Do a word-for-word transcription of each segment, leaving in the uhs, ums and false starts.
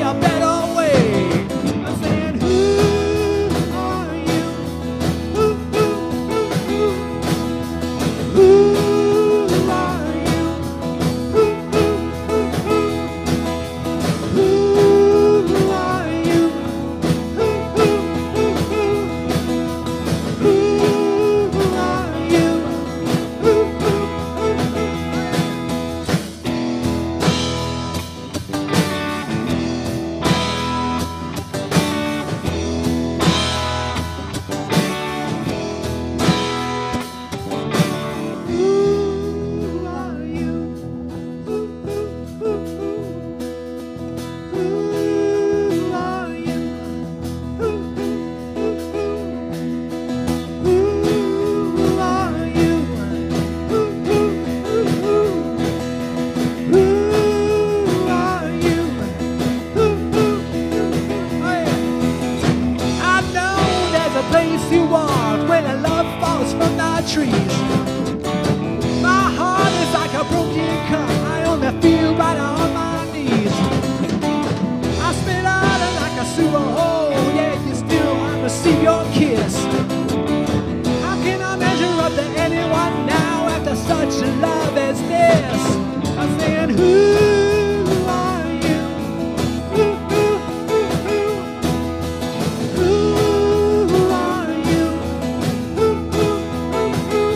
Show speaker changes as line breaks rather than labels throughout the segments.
a better way. I'm saying, who are you? Who, who, who, who? Who are you? Who, who, who, who? Who are you? Who, who, who, who? Who are you? Who, who, who, who? Who are you? Who, who, who, who? Who are you? Who, who, who, who? Who are you? Who, who, who, who? Who are you? Who, who, who? Oh, yeah. I know there's a place you want when a love falls from the trees. My heart is like a broken cup. I only feel right on my knees. I spit out like a sewer hole. Yeah, you still want to receive your kiss. How can I measure up to anyone now after such a love as this? I'm saying, who are you? Who, who, who, who? Who are you? Who, who, who, who?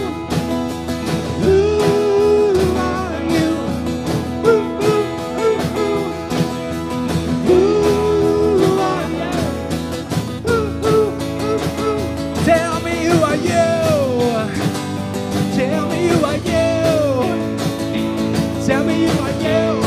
Who are you? Who, who, who, who? Who are you? Who, who, who, who? Tell me who are you? Tell me who are you? Tell me who are you?